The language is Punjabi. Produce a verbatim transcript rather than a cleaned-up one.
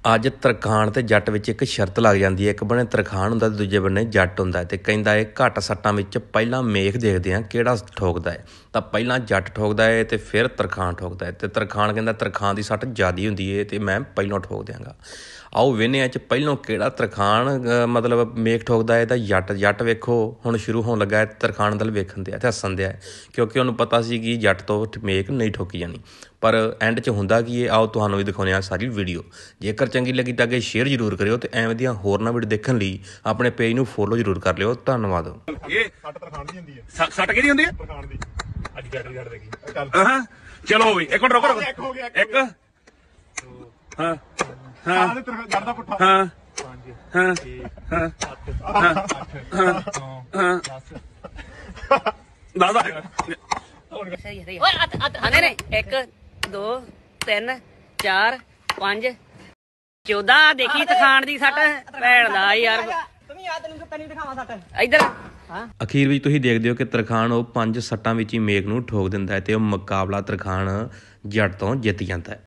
ਅੱਜ ਤਰਖਾਣ ਤੇ ਜੱਟ ਵਿੱਚ ਇੱਕ ਸ਼ਰਤ ਲੱਗ ਜਾਂਦੀ ਹੈ। ਇੱਕ ਬੰਨੇ ਤਰਖਾਣ ਹੁੰਦਾ ਤੇ ਦੂਜੇ ਬੰਨੇ ਜੱਟ ਹੁੰਦਾ ਤੇ ਕਹਿੰਦਾ ਹੈ ਘੱਟ ਸੱਟਾਂ ਵਿੱਚ ਪਹਿਲਾਂ ਮੇਖ ਦੇਖਦੇ ਹਾਂ ਕਿਹੜਾ ਠੋਕਦਾ ਹੈ। ਤਾਂ ਪਹਿਲਾਂ ਜੱਟ ਠੋਕਦਾ ਹੈ ਤੇ ਫਿਰ ਤਰਖਾਣ ਠੋਕਦਾ ਹੈ ਤੇ ਤਰਖਾਣ ਕਹਿੰਦਾ ਤਰਖਾਣ ਦੀ ਸੱਟ ਜ਼ਿਆਦੀ ਹੁੰਦੀ ਹੈ ਤੇ ਮੈਂ ਪਹਿਲਾਂ ਠੋਕ ਦਿਆਂਗਾ। ਆਓ ਵੇਖਦੇ ਹਾਂ ਚ ਪਹਿਲੋਂ ਕਿਹੜਾ ਤਰਖਾਣ ਮਤਲਬ ਮੇਖ ਠੋਕਦਾ ਹੈ ਤਾਂ ਜੱਟ ਜੱਟ ਵੇਖੋ ਹੁਣ ਸ਼ੁਰੂ ਹੋਣ ਲੱਗਾ ਹੈ। ਤਰਖਾਣ ਦਲ ਵੇਖਣ ਦਿਆ ਤੇ ਹੱਸਣ ਦਿਆ ਕਿਉਂਕਿ ਉਹਨੂੰ ਪਤਾ ਸੀ ਕਿ ਜੱਟ ਤੋਂ ਮੇਖ ਨਹੀਂ ਠੋਕੀ ਜਾਣੀ। ਪਰ ਐਂਡ 'ਚ ਹੁੰਦਾ ਕੀ ਇਹ ਆਓ ਤੁਹਾਨੂੰ ਵੀ ਦਿਖਾਉਂਦੇ ਹਾਂ ਸਾਰੀ ਵੀਡੀਓ। ਜੇਕਰ ਚੰਗੀ ਲੱਗੀ ਤਾਂ ਅੱਗੇ ਸ਼ੇਅਰ ਜ਼ਰੂਰ ਕਰਿਓ ਤੇ ਐਵੇਂ ਦੀਆਂ ਹੋਰ ਨਾ ਵੀਡੀਓ ਦੇਖਣ ਲਈ ਆਪਣੇ ਪੇਜ ਨੂੰ ਫੋਲੋ ਜ਼ਰੂਰ ਕਰ ਲਿਓ। ਧੰਨਵਾਦ। ਇਹ ਸੱਟ ਤਰਖਾਣ ਦੀ ਹੁੰਦੀ ਹੈ। ਸੱਟ ਕਿਹਦੀ ਹੁੰਦੀ ਹੈ? ਤਰਖਾਣ ਦੀ। ਅੱਜ ਗੱਡੀ ਗੱਡ ਦੇਖੀ ਹਾਂ ਚਲੋ ਵੀ ਇੱਕ ਮਿੰਟ ਰੁਕੋ ਰੁਕੋ ਇੱਕ ਹਾਂ ਹਾਂ ਜੜ ਦਾ ਪੁੱਠਾ ਹਾਂ ਹਾਂ ਹਾਂ ਹਾਂ ਦਾਦਾ ਸਹੀ ਸਹੀ ਓਏ ਅੱਤ ਅੱਤ ਨਹੀਂ ਨਹੀਂ ਇੱਕ ਦੋ ਤਿੰਨ ਚਾਰ ਪੰਜ ਚੌਦਾਂ ਦੇਖੀ ਤਖਾਣ ਦੀ ਸੱਟ ਭੈਣ ਦਾ ਯਾਰ ਤੂੰ ਯਾਦ ਤੈਨੂੰ ਤੈਨੂੰ ਦਿਖਾਵਾਂ ਸੱਟ ਇੱਧਰ ਹਾਂ। ਅਖੀਰ ਵਿੱਚ ਤੁਸੀਂ ਦੇਖਦੇ ਹੋ ਕਿ ਤਰਖਾਣ ਉਹ ਪੰਜ ਸੱਟਾਂ ਵਿੱਚ ਹੀ ਮੇਖ ਨੂੰ ਠੋਕ ਦਿੰਦਾ ਹੈ ਤੇ ਉਹ ਮੁਕਾਬਲਾ ਤਰਖਾਣ ਜੱਟ ਤੋਂ ਜਿੱਤ ਜਾਂਦਾ ਹੈ।